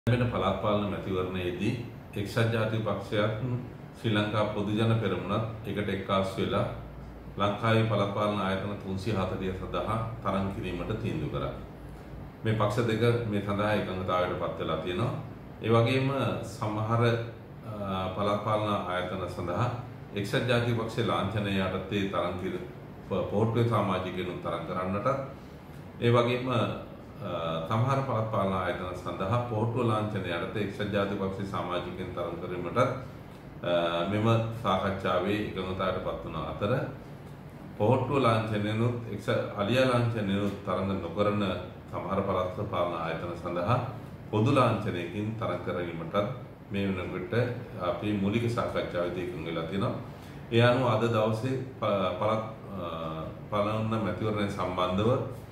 මෙන්න පළාත් පාලන මැතිවරණයේදී එක්සත් ජාතික පක්ෂයත් ශ්‍රී ලංකා පොදු ජන පෙරමුණත් එකට එක්කාසු වෙලා ලංකාවේ පළාත් පාලන ආයතන 340 සඳහා තරඟ කිරීමට තීන්දුව කරා. මේ පක්ෂ දෙක මේ සඳහා එකඟතාවයටපත් වෙලා තියෙනවා. ඒ වගේම සමහර පළාත් පාලන ආයතන සඳහා එක්සත් ජාතික පක්ෂයේ ලාංඡනය යටතේ තරඟ පොහොට්ටුවේ සමාජිකයන් තරඟ කරන්නට ඒ වගේම සමහර පළාත් පාලන ආයතන සඳහා පොහොට්ටුව ලාංඡනය යටතේ එක්සත් ජාතික පක්ෂයේ සමාජිකයන් තරඟ කිරීමට මෙම සාකච්ඡාවේ එකඟතාවයටපත් වන අතර පොහොට්ටුව ලාංඡනයනුත් අලියා ලාංඡනයනුත් තරඟ නොකරන සමහර පළාත් පාලන ආයතන සඳහා පොදු ලාංඡනයකින් තරඟ කිරීමට මේ වෙනකොට අපි මූලික සාකච්ඡාවේදී එකඟ වෙලා තියෙනවා. ඒ අනුව අද දවසේ පළාත් පාලන මැතිවරණය සම්බන්ධව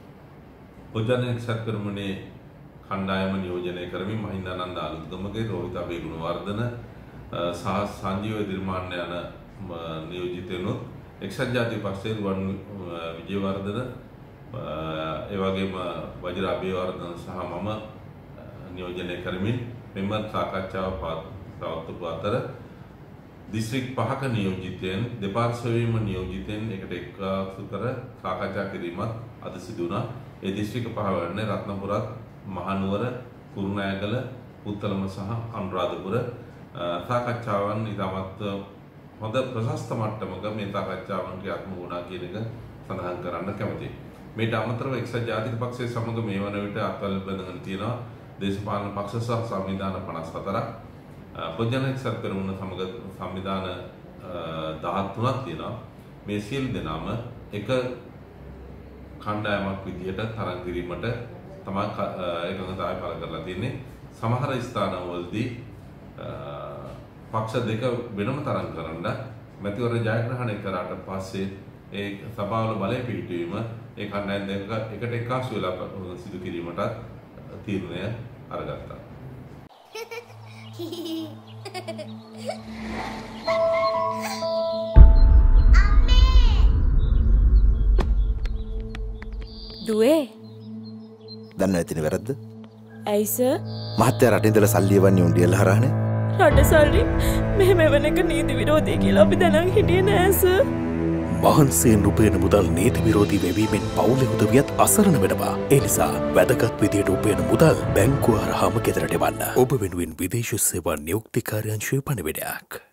පොජන එක්සත් පෙරමුණේ කණ්ඩායම නියෝජනය කරමින් මහින්දානන්ද අලුත්ගමගේ රෝහිත අබේගුණවර්ධන සහ සංජීව දිර්මාන්න යන නියෝජිතයනුත් එක්සත් ජාතික පක්ෂයේ රුවන් විජේවර්ධන ඒ වගේම වජිර අබේවර්ධන සහ මම නියෝජනය කරමින් මෙම සාකච්ඡාව පවත්වපු අතර දිස්ත්‍රික් 5ක නියෝජිතයන් දෙපාර්ශ්වයේම නියෝජිතයන් එකට එක්කාසු කර සාකච්ඡා කිරීමත් අද සිදු වුණා. ඒ දිස්ත්‍රික් 5 වන්නේ රත්නපුරත්, මහනුවර, කුරුණෑගල, පුත්තලම සහ අනුරාධපුර. සාකච්ඡාවන් ඉතාමත් හොඳ ප්‍රශස්ත මට්ටමක මේ සාකච්ඡාවන් ක්‍රියාත්මක වුණා කියන එක සඳහන් කරන්න කැමතියි. මේට අමතරව එක්සත් ජාතික පක්ෂය සමග මේ වන විට අත්වල බඳගෙන තියෙනවා දේශපාලන පක්ෂ සහ සංවිධාන 54ක්. පොජන එක්සත් පෙරමුණ සමග සංවිධාන 13ක් තියෙනවා. මේ සියලු දෙනාම එක කණ්ඩායමක් විදිහට තරඟ කිරීමට තමයි එකඟතාවය පළ කරලා තියෙන්නේ. සමහර ස්ථානවලදී පක්ෂ දෙක වෙනම තරඟ කරන්න මැතිවරණ ජයග්‍රහණය කරාට පස්සේ ඒ සභාවල බලය පිහිටවීම ඒ කණ්ඩායම් දෙක එකට එක්කාසු වෙලා සිදු කිරීමට තීරණය අරගත්තා. දුවේ දන්න ඇතින වැරද්ද? ඇයි සර්? මහත්තයා රටින් ඉඳලා සල්ලි එවන්නේ උණ්ඩියල් හරහානේ. රට සල්ලි මෙහෙම වෙන එක නීති විරෝධී කියලා අපි දැනන් හිටියේ නෑ සර්. මහන්සියෙන් උපයන මුදල් නීති විරෝධී වෙවීමෙන් පවුලේ උදවියත් අසරණ වෙනවා. ඒ නිසා වැදගත් විදියට උපයන මුදල් බැංකුව හරහාම ගෙදරට එවන්න. ඔබ වෙනුවෙන් විදේශ සේවා නියුක්ති කාර්යාංශයේ පණිවිඩයක්.